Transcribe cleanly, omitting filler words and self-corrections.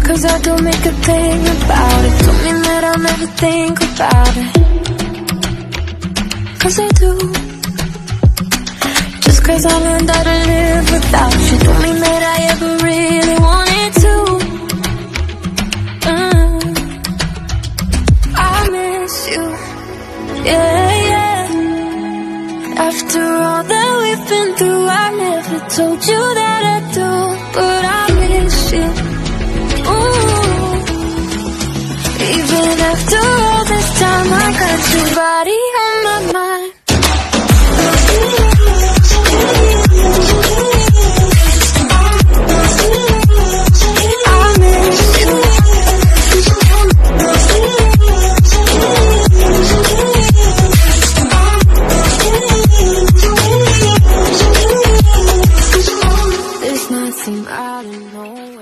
'cause I don't make a thing about it. Don't mean that I'll never think about it, 'cause I do. Just 'cause I learned how to live without you, don't mean that I ever really wanted to. I miss you, yeah, yeah. After all that we've been through, I never told you that I do, but I miss you. Ooh. Even after all this time, I got your body on my mind. There's nothing I don't know.